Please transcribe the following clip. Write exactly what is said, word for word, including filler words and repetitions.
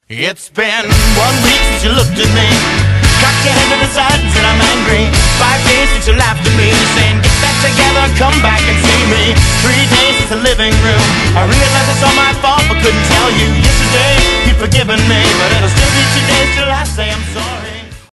It's been one week since you looked at me, cocked your head to the side and said I'm angry. Five days since you laughed at me, saying get back together, come back and see me. Three days since the living room, I realized it's all my fault but couldn't tell you. Yesterday you'd forgiven me, but it'll still be two days